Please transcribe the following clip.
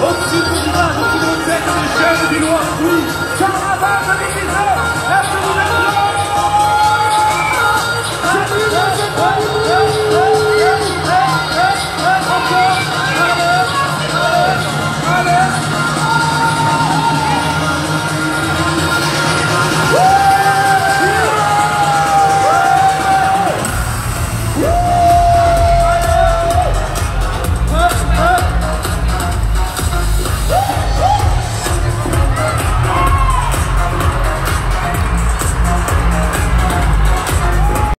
au-dessus de l'image, au-dessus de nos têtes, des jeunes du Loir, oui, sur la base de l'équipe.